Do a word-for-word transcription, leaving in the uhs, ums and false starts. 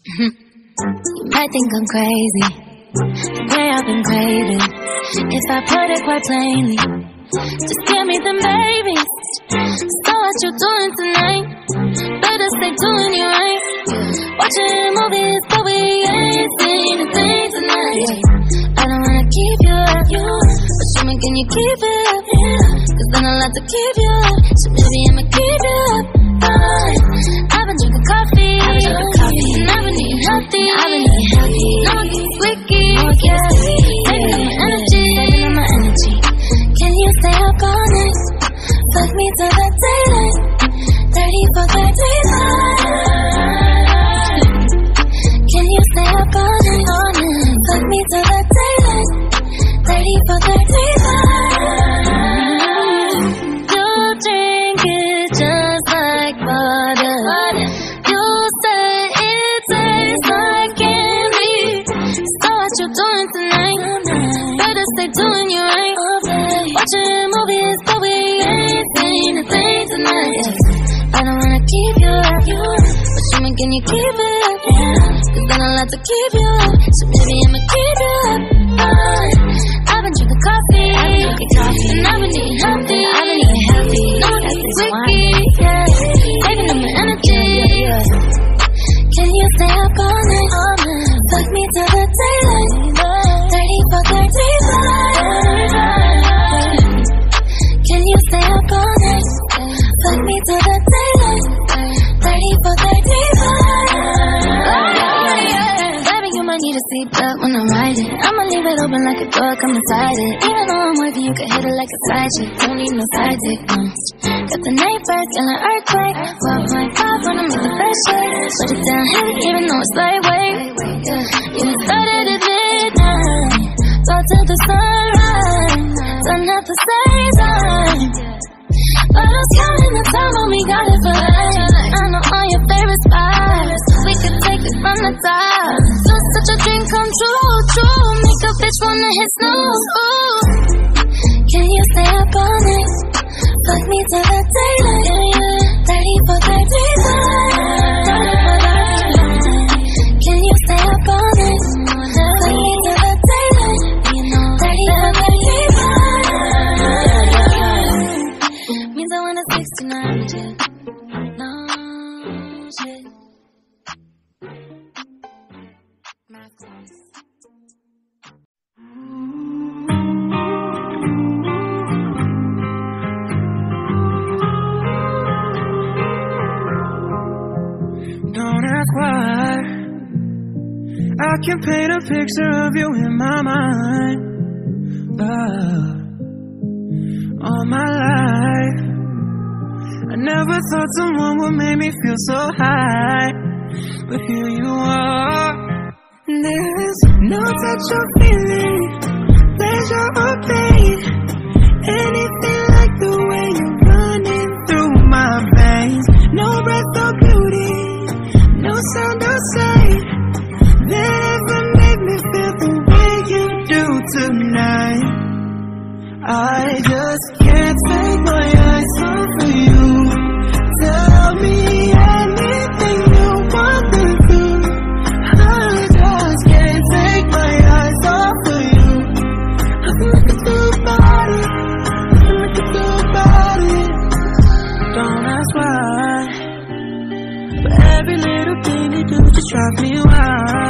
You might think I'm crazy, the way I've been craving. If I put it quite plainly, just give me them babies. So what you doing tonight? Better stay doing it right. Watching movies, but we ain't seen a thing tonight. I don't wanna keep you up, but show me, can you keep it up? Cause then I'll have to keep you up, so maybe I'ma keep you up. Fine. I've been drinking coffee, I've been drinking coffee, and I've been eating healthy. I've been eating healthy. No one gets flicky, yeah. Saving up my energy, saving up my energy. Can you stay up all night? Fuck me till the daylight. Thirty for thirty-five. Can you stay up all night? All night. Fuck me till the daylight. Thirty for thirty-five. You drink it just like water. You say it tastes like candy. So what you doing tonight? Better stay doing you right. Watching movies, but we ain't seen a thing tonight. I don't wanna keep you up, but show me, can you keep it up? Cause then I'll have to keep you up, so maybe I'ma keep you up. Fine. I've been drinking coffee, I've been drinking coffee, and I've been eating healthy. I've been eating healthy. No one gets flicky, yeah. Saving up my energy. Can you stay up all night? All night. Fuck me till the daylight. Thirty for thirty-five. Can you stay up all night? Fuck me till the daylight. Thirty for thirty-five. Baby, you might need a seatbelt when I'm riding. I'ma leave it open like a door, come inside it. Even though I'm with you, you can hit it like a side chick. Don't need no side dick, no. Got the night birds and an earthquake. four point five when I'm in the first shake. Put it down heavy, even though it's lightweight. You started at midnight, go till the sunrise. Done at the same time, but I was counting the time when we got it for life. I know all your favorite spots, we could take it from the top. So such a dream come true, true. Make a bitch wanna hit snooze. Ooh. Can you stay up all night? Fuck me till the daylight. Thirty for thirty-five. Can you stay up all night? Fuck me till the daylight. Thirty for thirty-five. Means I want a sixty-nine jet. No shit. Don't ask why. I can paint a picture of you in my mind. Uh, all my life I never thought someone would make me feel so high, but here you are. There's no touch or feeling, pleasure or pain, anything like the way you're running through my veins. No breath or beauty, no sound or sight that ever made me feel the way you do tonight. I just can't take my eyes off of you. Tell me anything you want to do. I just can't take my eyes off of you. Nothing I can do about it, nothing I can do about it. Don't ask why, but every little thing you do just drives me wild.